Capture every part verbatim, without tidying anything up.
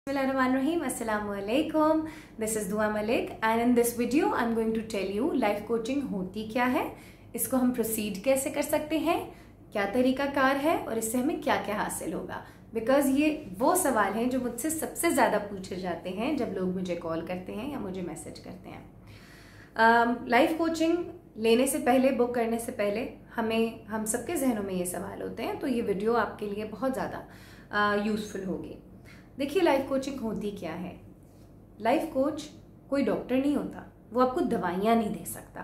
Bismillahirrahmanirrahim. Assalamu alaikum. This is Dua Malik and in this video I'm going to tell you life coaching होती क्या है, इसको हम proceed कैसे कर सकते हैं, क्या तरीकाकार है और इससे हमें क्या क्या हासिल होगा। बिकॉज ये वो सवाल हैं जो मुझसे सबसे ज़्यादा पूछे जाते हैं जब लोग मुझे कॉल करते हैं या मुझे मैसेज करते हैं। लाइफ um, कोचिंग लेने से पहले, बुक करने से पहले हमें हम सबके जहनों में ये सवाल होते हैं, तो ये वीडियो आपके लिए बहुत ज़्यादा यूज़फुल होगी। देखिए, लाइफ कोचिंग होती क्या है। लाइफ कोच कोई डॉक्टर नहीं होता, वो आपको दवाइयाँ नहीं दे सकता।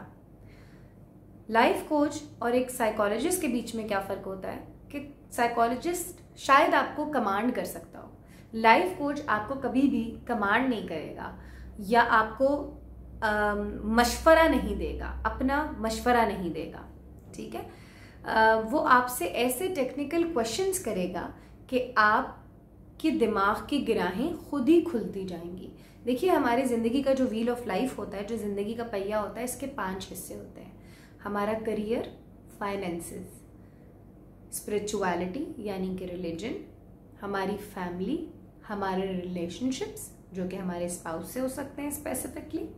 लाइफ कोच और एक साइकोलॉजिस्ट के बीच में क्या फ़र्क होता है कि साइकोलॉजिस्ट शायद आपको कमांड कर सकता हो, लाइफ कोच आपको कभी भी कमांड नहीं करेगा या आपको आ, मशवरा नहीं देगा, अपना मशवरा नहीं देगा। ठीक है, आ, वो आपसे ऐसे टेक्निकल क्वेश्चंस करेगा कि आप कि दिमाग की गिराहें खुद ही खुलती जाएंगी। देखिए, हमारी ज़िंदगी का जो व्हील ऑफ लाइफ होता है, जो ज़िंदगी का पहिया होता है, इसके पांच हिस्से होते हैं। हमारा करियर, फाइनेंसेस, स्पिरिचुअलिटी यानी कि रिलीजन, हमारी फैमिली, हमारे रिलेशनशिप्स जो कि हमारे स्पाउस से हो सकते हैं स्पेसिफिकली,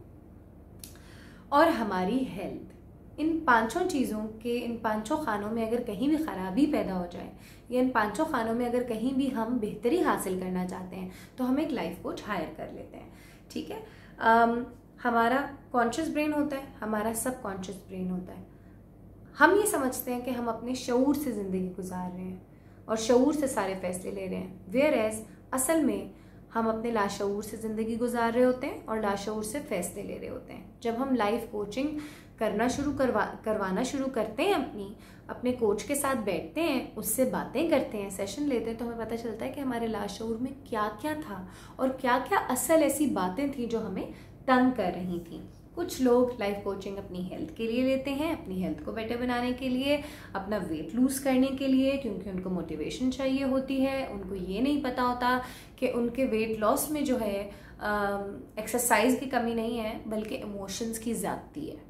और हमारी हेल्थ। इन पांचों चीज़ों के, इन पांचों खानों में अगर कहीं भी खराबी पैदा हो जाए या इन पांचों खानों में अगर कहीं भी हम बेहतरी हासिल करना चाहते हैं तो हम एक लाइफ कोच हायर कर लेते हैं। ठीक है, um, हमारा कॉन्शियस ब्रेन होता है, हमारा सब कॉन्शियस ब्रेन होता है। हम ये समझते हैं कि हम अपने शऊर से ज़िंदगी गुजार रहे हैं और शऊर से सारे फैसले ले रहे हैं, वेयर एज असल में हम अपने लाशऊर से ज़िंदगी गुजार रहे होते हैं और लाशऊर से फैसले ले रहे होते हैं। जब हम लाइफ कोचिंग करना शुरू करवा करवाना शुरू करते हैं, अपनी अपने कोच के साथ बैठते हैं, उससे बातें करते हैं, सेशन लेते हैं, तो हमें पता चलता है कि हमारे लाशऊर में क्या क्या था और क्या क्या असल ऐसी बातें थी जो हमें तंग कर रही थी। कुछ लोग लाइफ कोचिंग अपनी हेल्थ के लिए लेते हैं, अपनी हेल्थ को बेटर बनाने के लिए, अपना वेट लूज़ करने के लिए, क्योंकि उनको मोटिवेशन चाहिए होती है। उनको ये नहीं पता होता कि उनके वेट लॉस में जो है एक्सरसाइज की कमी नहीं है, बल्कि इमोशंस की ज़्यादती है।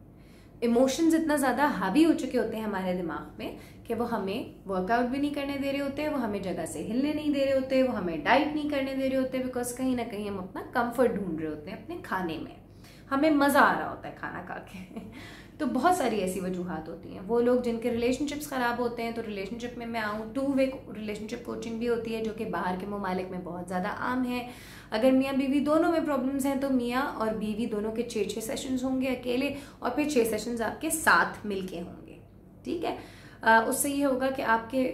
इमोशंस इतना ज़्यादा हावी हो चुके होते हैं हमारे दिमाग में कि वो हमें वर्कआउट भी नहीं करने दे रहे होते, वो हमें जगह से हिलने नहीं दे रहे होते, वो हमें डाइट नहीं करने दे रहे होते, बिकॉज कहीं ना कहीं हम अपना कंफर्ट ढूंढ रहे होते हैं अपने खाने में, हमें मज़ा आ रहा होता है खाना खा के। तो बहुत सारी ऐसी वजूहात होती हैं। वो लोग जिनके रिलेशनशिप्स ख़राब होते हैं, तो रिलेशनशिप में मैं आऊँ, टू वे रिलेशनशिप कोचिंग भी होती है जो कि बाहर के ममालिक में बहुत ज़्यादा आम है। अगर मियाँ बीवी दोनों में प्रॉब्लम्स हैं तो मियाँ और बीवी दोनों के छः छः सेशंस होंगे अकेले, और फिर छः सेशंस आपके साथ मिलके होंगे। ठीक है, आ, उससे ये होगा कि आपके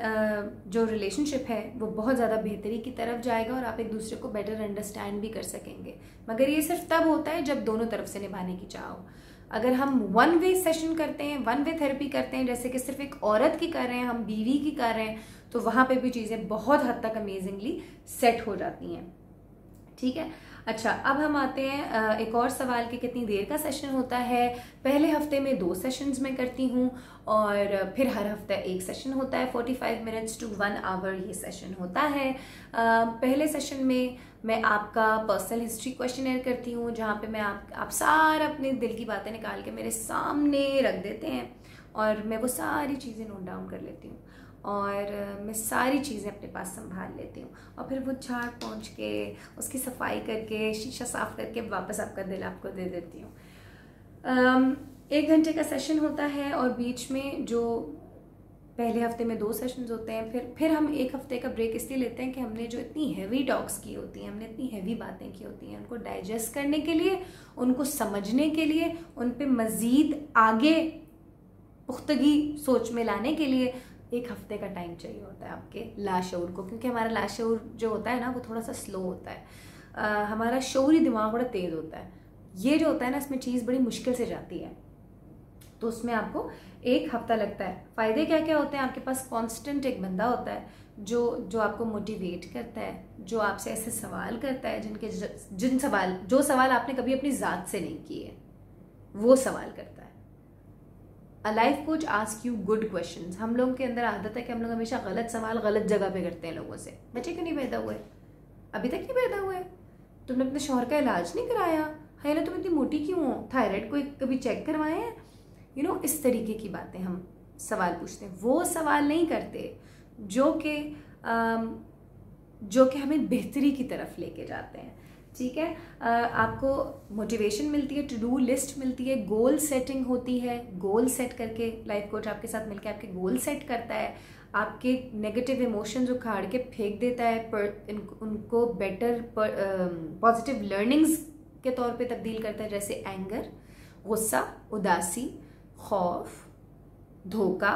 जो रिलेशनशिप है वो बहुत ज़्यादा बेहतरी की तरफ जाएगा और आप एक दूसरे को बेटर अंडरस्टैंड भी कर सकेंगे। मगर ये सिर्फ तब होता है जब दोनों तरफ से निभाने की चाह हो। अगर हम वन वे सेशन करते हैं, वन वे थेरेपी करते हैं, जैसे कि सिर्फ एक औरत की कर रहे हैं, हम बीवी की कर रहे हैं, तो वहाँ पे भी चीज़ें बहुत हद तक अमेजिंगली सेट हो जाती हैं। ठीक है, अच्छा, अब हम आते हैं एक और सवाल कि कितनी देर का सेशन होता है। पहले हफ्ते में दो सेशंस में करती हूँ और फिर हर हफ्ता एक सेशन होता है, पैंतालीस मिनट्स टू वन आवर ये सेशन होता है। पहले सेशन में मैं आपका पर्सनल हिस्ट्री क्वेश्चनर करती हूँ, जहाँ पे मैं आप आप सारा अपने दिल की बातें निकाल के मेरे सामने रख देते हैं और मैं वो सारी चीज़ें नोट डाउन कर लेती हूँ और मैं सारी चीज़ें अपने पास संभाल लेती हूँ और फिर वो झाड़ पोंछ के, उसकी सफाई करके, शीशा साफ करके वापस आपका दिल आपको दे देती हूँ। एक घंटे का सेशन होता है और बीच में जो पहले हफ्ते में दो सेशंस होते हैं, फिर फिर हम एक हफ्ते का ब्रेक इसलिए लेते हैं कि हमने जो इतनी हैवी टॉक्स की होती हैं, हमने इतनी हैवी बातें की होती हैं, उनको डाइजेस्ट करने के लिए, उनको समझने के लिए, उन पे मज़ीद आगे पुख्तगी सोच में लाने के लिए एक हफ्ते का टाइम चाहिए होता है आपके लाशऊर को, क्योंकि हमारा लाशऊर जो होता है ना वो थोड़ा सा स्लो होता है। आ, हमारा शऊरी दिमाग बड़ा तेज़ होता है। ये जो होता है ना, इसमें चीज़ बड़ी मुश्किल से जाती है, तो उसमें आपको एक हफ्ता लगता है। फ़ायदे क्या क्या होते हैं? आपके पास कांस्टेंट एक बंदा होता है जो जो आपको मोटिवेट करता है, जो आपसे ऐसे सवाल करता है जिनके जिन सवाल जो सवाल आपने कभी अपनी ज़ात से नहीं किए, वो सवाल करता है। A life coach ask you good questions. हम लोगों के अंदर आदत है कि हम लोग हमेशा गलत सवाल गलत जगह पे करते हैं लोगों से। बच्चे क्यों नहीं पैदा हुए? अभी तक नहीं पैदा हुए? तुमने अपने शौहर का इलाज नहीं कराया? है ना, तुम इतनी मोटी क्यों हो? थायराइड को कभी चेक करवाए हैं? यू नो, इस तरीके की बातें हम सवाल पूछते हैं। वो सवाल नहीं करते जो कि जो कि हमें बेहतरी की तरफ लेके जाते हैं। ठीक है, आपको मोटिवेशन मिलती है, टू डू लिस्ट मिलती है, गोल सेटिंग होती है। गोल सेट करके लाइफ कोच आपके साथ मिलकर आपके गोल सेट करता है, आपके नेगेटिव इमोशंस उखाड़ के फेंक देता है, पर इन, उनको बेटर पॉजिटिव लर्निंग्स के तौर पे तब्दील करता है, जैसे एंगर, गुस्सा, उदासी, खौफ, धोखा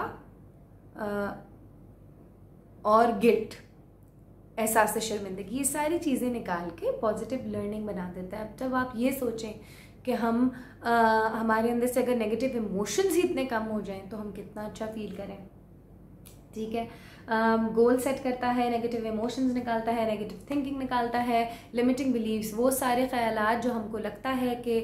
और गिल्ट, एहसास शर्मिंदगी, ये सारी चीज़ें निकाल के पॉजिटिव लर्निंग बना देता है। अब जब आप ये सोचें कि हम आ, हमारे अंदर से अगर नेगेटिव इमोशंस ही इतने कम हो जाएं तो हम कितना अच्छा फील करें। ठीक है, गोल um, सेट करता है, नेगेटिव इमोशंस निकालता है, नेगेटिव थिंकिंग निकालता है, लिमिटिंग बिलीव्स, वो सारे ख्यालात जो हमको लगता है कि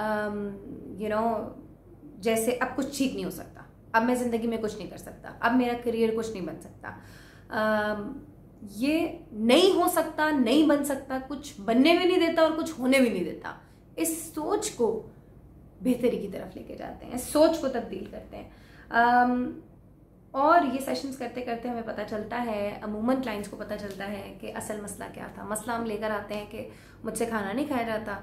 यू नो जैसे अब कुछ ठीक नहीं हो सकता, अब मैं ज़िंदगी में कुछ नहीं कर सकता, अब मेरा करियर कुछ नहीं बन सकता, um, ये नहीं हो सकता, नहीं बन सकता, कुछ बनने भी नहीं देता और कुछ होने भी नहीं देता। इस सोच को बेहतरी की तरफ लेके जाते हैं, सोच को तब्दील करते हैं। um, और ये सेशंस करते करते हमें पता चलता है, अमूमन क्लाइंट्स को पता चलता है कि असल मसला क्या था। मसला हम लेकर आते हैं कि मुझसे खाना नहीं खाया जाता,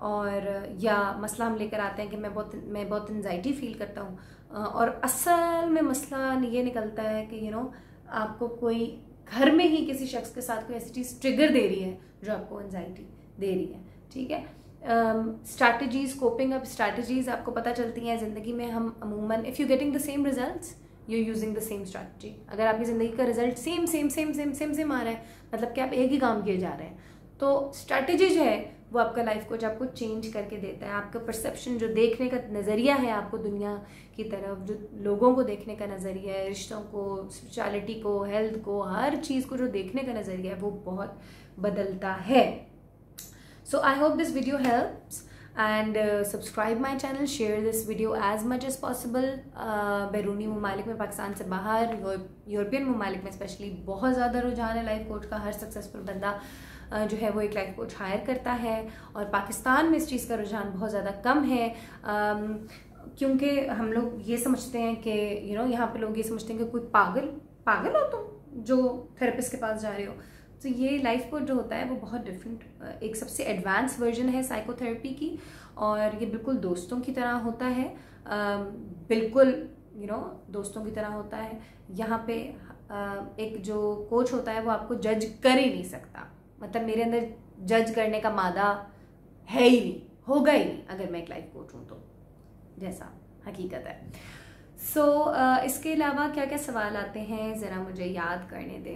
और या मसला हम लेकर आते हैं कि मैं बहुत मैं बहुत एंजाइटी फील करता हूँ, और असल में मसला ये निकलता है कि यू नो आपको कोई घर में ही किसी शख्स के साथ कोई ऐसी चीज़ ट्रिगर दे रही है जो आपको एंजाइटी दे रही है। ठीक है, स्ट्रैटेजीज, कोपिंग अप स्ट्रैटेजीज आपको पता चलती हैं ज़िंदगी में। हम अमूमन if you getting the same results you using the same strategy. अगर आपकी ज़िंदगी का result same same same same same same आ रहा है, मतलब कि आप एक ही काम किए जा रहे हैं, तो स्ट्रैटेजी जो है वो आपका लाइफ कोच आपको चेंज करके देता है। आपका परसेप्शन, जो देखने का नज़रिया है आपको दुनिया की तरफ, जो लोगों को देखने का नज़रिया है, रिश्तों को, स्पिरिचुअलिटी को, हेल्थ को, हर चीज़ को जो देखने का नज़रिया है वो बहुत बदलता है। So I hope this video helps and uh, subscribe my channel, share this video as much as possible। uh, बैरूनी ममालिक में, पाकिस्तान से बाहर, यूरोपियन ममालिक में स्पेशली बहुत ज़्यादा रुझान है लाइफ कोच का। हर सक्सेसफुल बंदा uh, जो है वो एक लाइफ कोच हायर करता है, और पाकिस्तान में इस चीज़ का रुझान बहुत ज़्यादा कम है, um, क्योंकि हम लोग ये समझते हैं कि यू नो यहाँ पे लोग ये समझते हैं कि कोई पागल पागल हो तुम जो थेरेपिस्ट के पास जा रहे हो। तो ये लाइफ कोच जो होता है वो बहुत डिफरेंट, एक सबसे एडवांस वर्जन है साइकोथेरेपी की, और ये बिल्कुल दोस्तों की तरह होता है, बिल्कुल यू नो दोस्तों की तरह होता है। यहाँ पे एक जो कोच होता है वो आपको जज कर ही नहीं सकता, मतलब मेरे अंदर जज करने का मादा है ही नहीं, होगा ही नहीं अगर मैं एक लाइफ कोच हूँ तो, जैसा हकीकत है। सो so, uh, इसके अलावा क्या क्या सवाल आते हैं ज़रा मुझे याद करने दें।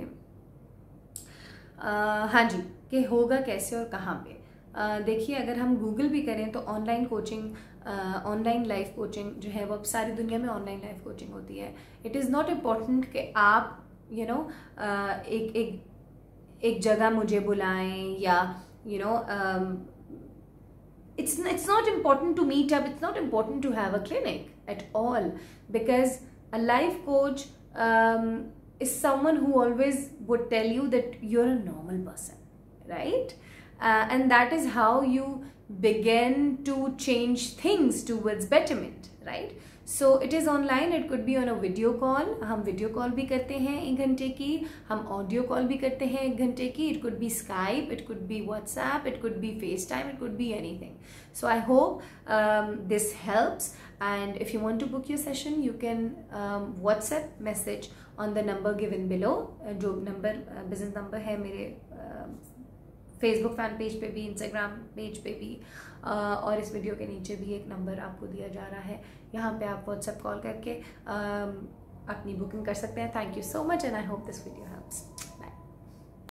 uh, हाँ जी, कि होगा कैसे और कहाँ पे। uh, देखिए, अगर हम गूगल भी करें तो online coaching, online life coaching जो है वो अब सारी दुनिया में ऑनलाइन लाइफ कोचिंग होती है। इट इज़ नॉट इम्पॉर्टेंट कि आप you you no know, uh, एक एक एक जगह मुझे बुलाएं, या you know it's it's not important to meet up, it's not important to have a clinic at all, because a life coach um, is someone who always would tell you that you're a normal person, right? Uh, and that is how you begin to change things towards betterment, right? So it is online, it could be on a video call, हम video call भी करते हैं एक घंटे की, हम audio call भी करते हैं एक घंटे की, it could be Skype, it could be WhatsApp, it could be FaceTime, it could be anything. So I hope um, this helps, and if you want to book your session you can um, WhatsApp message on the number given below, जो number uh, business number है मेरे uh, Facebook fan page पे भी, Instagram page पे भी, आ, और इस video के नीचे भी एक नंबर आपको दिया जा रहा है। यहाँ पे आप व्हाट्सएप कॉल करके आ, अपनी बुकिंग कर सकते हैं। Thank you so much and I hope this video helps.